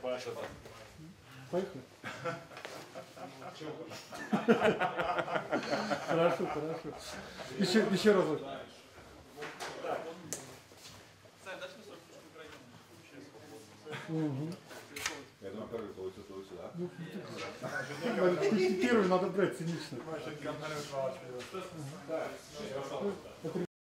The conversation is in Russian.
Паша. Поехали. Хорошо, хорошо. Еще разок. Угу. Я думаю, первый получится лучше, да? Первый надо брать цинично.